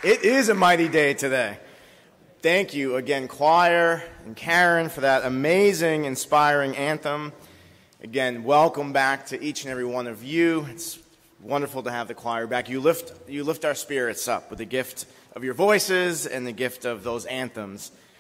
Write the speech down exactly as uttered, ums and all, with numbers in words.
It is a mighty day today. Thank you again, choir and Karen, for that amazing, inspiring anthem. Again, welcome back to each and every one of you. It's wonderful to have the choir back. You lift, you lift our spirits up with the gift of your voices and the gift of those anthems.